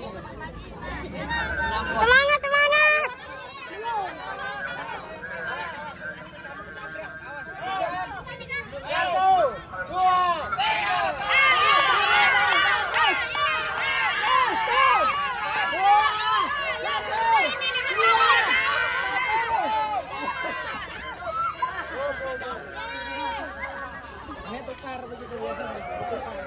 Semangat, semangat. Tukar begitu biasanya. Tukar.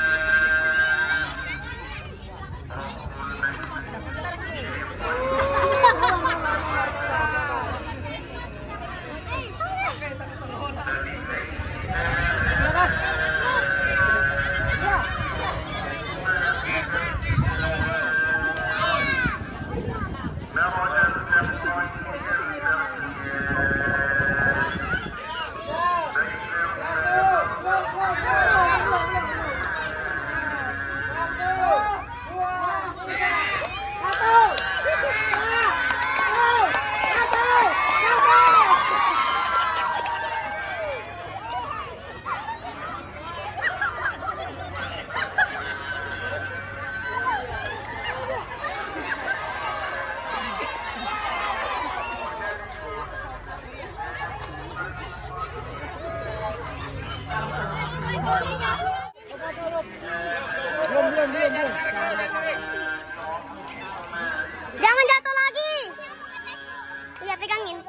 Jangan jatuh lagi. Iya, pegangin.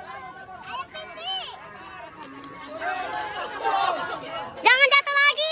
Jangan jatuh lagi.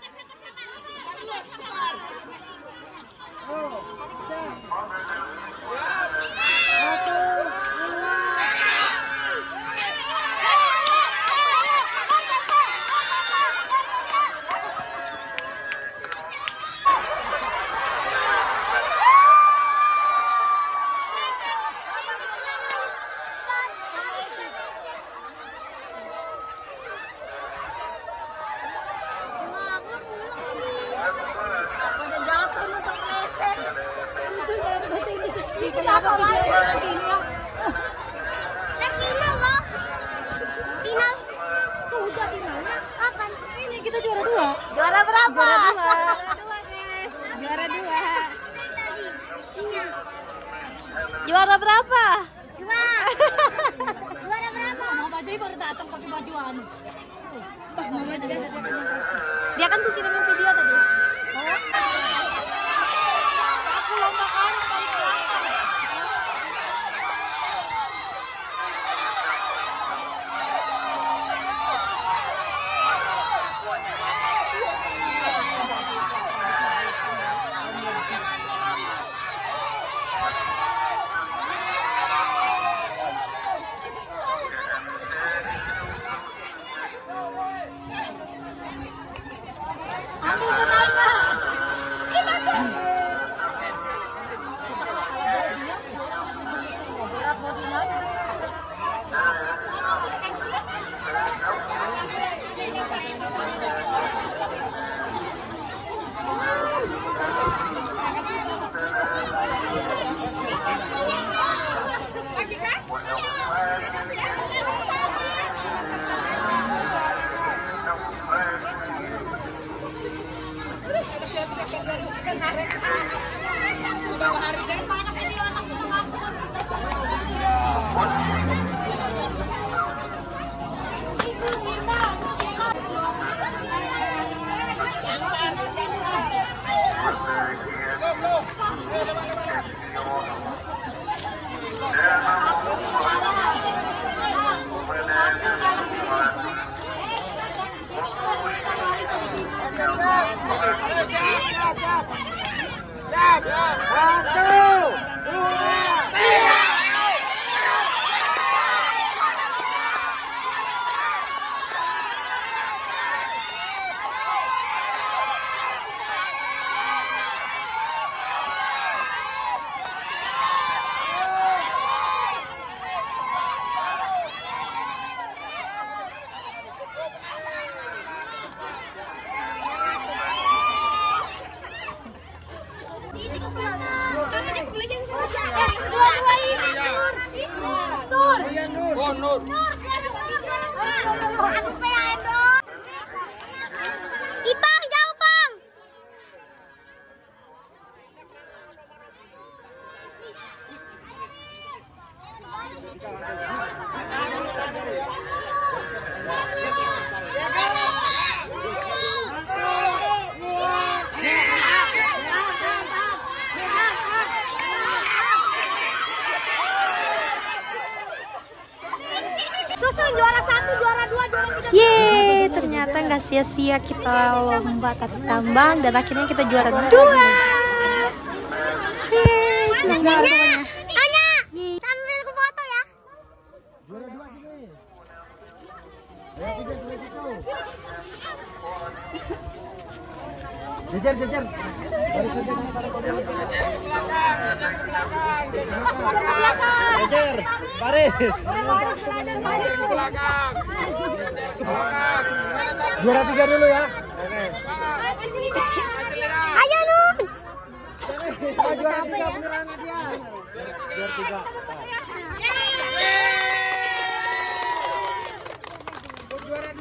Jatuh lagi. Final loh. Final. Sudah finalnya. Kapan? Ini kita juara 2. Juara berapa? Juara 2. Iya. Juara berapa? 2. Juara berapa? Mama Bajai baru datang pakai bajuan. Mama Bajai. Dia kan tuh kirimin video tadi. Aku lomba kan Nur. Ipang, jauh, Pang. Susun juara 1, juara 2, juara 3. Yeay, ternyata nggak sia-sia kita lomba tarik tambang dan akhirnya kita juara 2. Yeay, senang banget pokoknya. Tanya, sambil aku foto ya. Jejer, jejer. Jejer, baris. Juara 3 dulu ya. Ayo Nun. Juara 3 beneran dia. Juara 3. Juara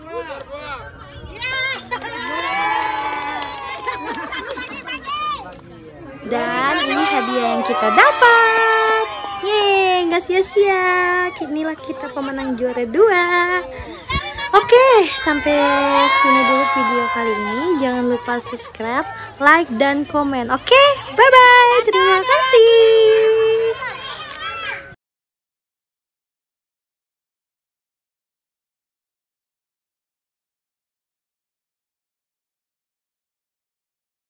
2. Dan ini hadiah yang kita dapat. Yeay, nggak sia-sia. Inilah kita pemenang juara 2. Oke, sampai sini dulu video kali ini. Jangan lupa subscribe, like, dan komen. Oke, bye-bye. Terima kasih.